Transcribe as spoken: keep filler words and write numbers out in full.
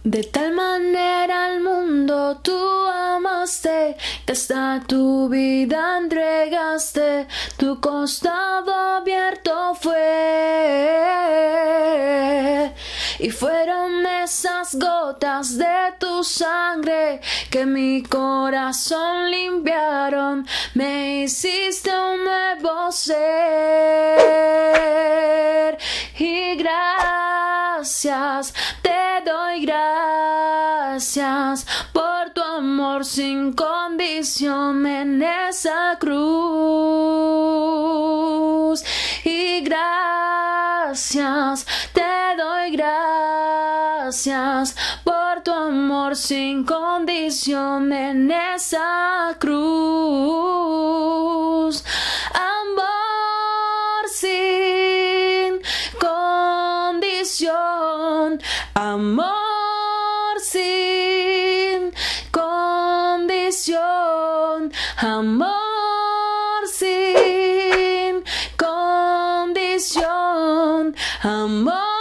De tal manera al mundo tú amaste, que hasta tu vida entregaste, tu costado abierto fue. Y fueron esas gotas de tu sangre que mi corazón limpiaron, me hiciste un nuevo ser. Y gracias, te doy gracias por tu amor sin condición en esa cruz. Y gracias, te doy gracias por tu amor sin condición en esa cruz. Amor sin condición, amor sin condición, amor sin condición, amor